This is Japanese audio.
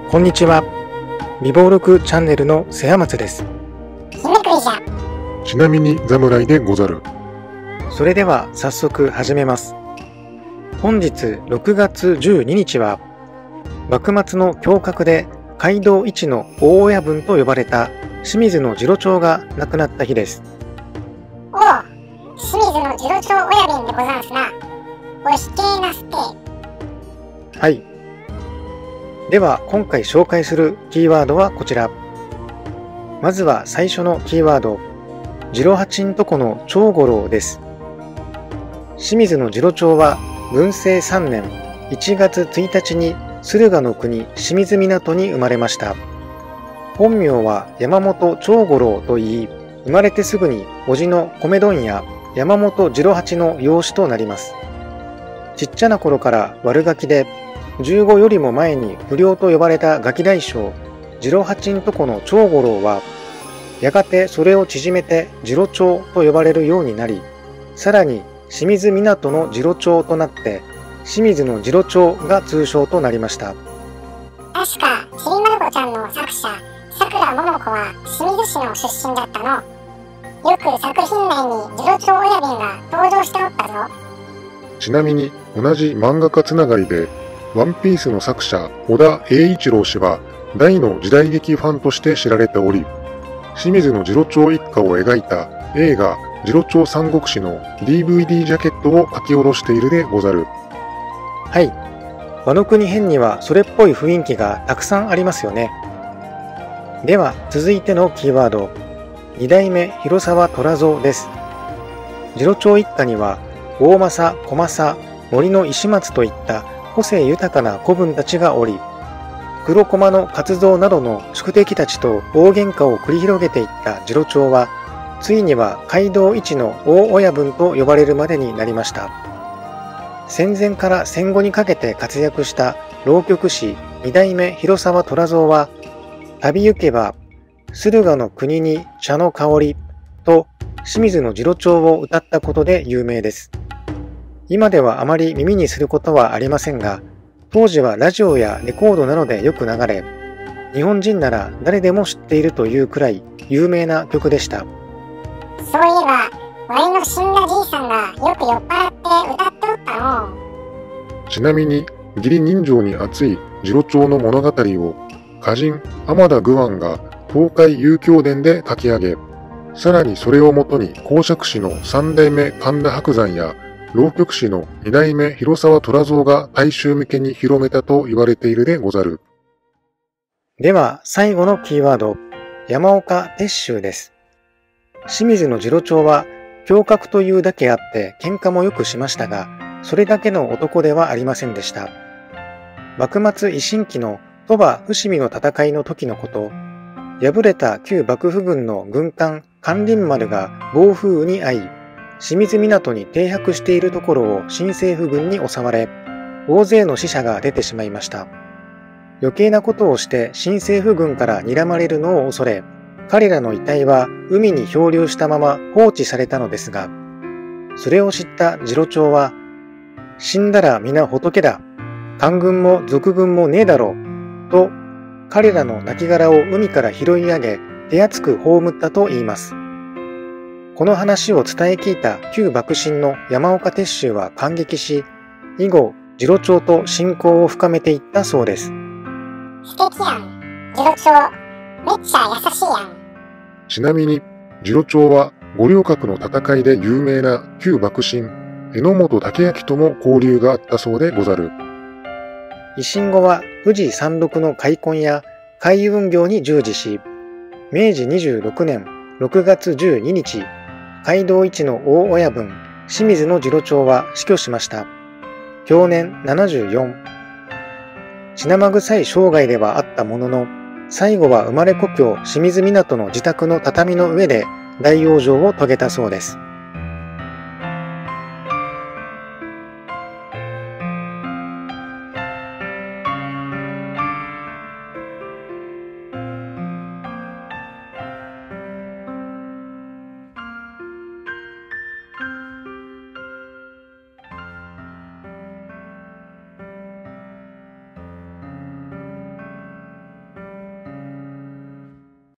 こんにちは。美貌録チャンネルの瀬山松です。 ちなみに侍でござる。 それでは早速始めます。本日6月12日は幕末の侠客で街道一の大親分と呼ばれた清水の次郎長が亡くなった日です。 おう、清水の次郎長親分でござんすな。おひけなすて。 はい。では今回紹介するキーワードはこちら。まずは最初のキーワード、次郎八んとこの長五郎です。清水の次郎長は文政3年1月1日に駿河の国清水港に生まれました。本名は山本長五郎といい、生まれてすぐに叔父の米問屋山本次郎八の養子となります。ちっちゃな頃から悪ガキで、15よりも前に不良と呼ばれたガキ大将次郎八んとこの長五郎は、やがてそれを縮めて次郎長と呼ばれるようになり、さらに清水港の次郎長となって清水の次郎長が通称となりました。 確かちびまる子ちゃんの作者さくらももこは清水市の出身だったの。よく作品内に次郎長親分が登場しておったぞ。 ちなみに同じ漫画家つながりでワンピースの作者小田栄一郎氏は大の時代劇ファンとして知られており、清水の次郎長一家を描いた映画次郎長三国志の DVD ジャケットを書き下ろしているでござる。 はい。ワノ国編にはそれっぽい雰囲気がたくさんありますよね。では続いてのキーワード、二代目広沢虎蔵です。次郎長一家には大政、小政、森の石松といった個性豊かな子分たちがおり、黒駒の勝蔵などの宿敵たちと大喧嘩を繰り広げていった次郎長は、ついには街道一の大親分と呼ばれるまでになりました。戦前から戦後にかけて活躍した浪曲師二代目広沢虎蔵は、旅行けば駿河の国に茶の香りと清水の次郎長を歌ったことで有名です。今ではあまり耳にすることはありませんが、当時はラジオやレコードなどでよく流れ、日本人なら誰でも知っているというくらい有名な曲でした。 そういえば、ワイの死んだじいさんがよく酔っ払って歌っておったの。 ちなみに義理人情に厚い次郎長の物語を歌人天田愚庵が東海遊興伝で書き上げ、さらにそれをもとに講釈師の三代目神田伯山や浪曲師の二代目広沢虎蔵が大衆向けに広めたと言われているでござる。 では最後のキーワード、山岡鉄舟です。清水の次郎長は侠客というだけあって喧嘩もよくしましたが、それだけの男ではありませんでした。幕末維新期の鳥羽伏見の戦いの時のこと、敗れた旧幕府軍の軍艦咸臨丸が暴風雨に遭い、清水港に停泊しているところを新政府軍に襲われ、大勢の死者が出てしまいました。余計なことをして新政府軍から睨まれるのを恐れ、彼らの遺体は海に漂流したまま放置されたのですが、それを知った次郎長は、死んだら皆仏だ、官軍も賊軍もねえだろう、と彼らの亡骸を海から拾い上げ、手厚く葬ったと言います。この話を伝え聞いた旧幕臣の山岡鉄舟は感激し、以後次郎長と親交を深めていったそうです。 素敵やん、次郎長。めっちゃ優しいやん。 ちなみに次郎長は五稜郭の戦いで有名な旧幕臣榎本武明とも交流があったそうでござる。 維新後は富士山麓の開墾や海運業に従事し、明治26年6月12日、街道一の大親分清水の次郎長は死去しました。享年74。血生臭い生涯ではあったものの、最後は生まれ故郷清水港の自宅の畳の上で大往生を遂げたそうです。